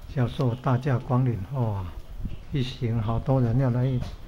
教授大驾光临，哇，一行好多人要来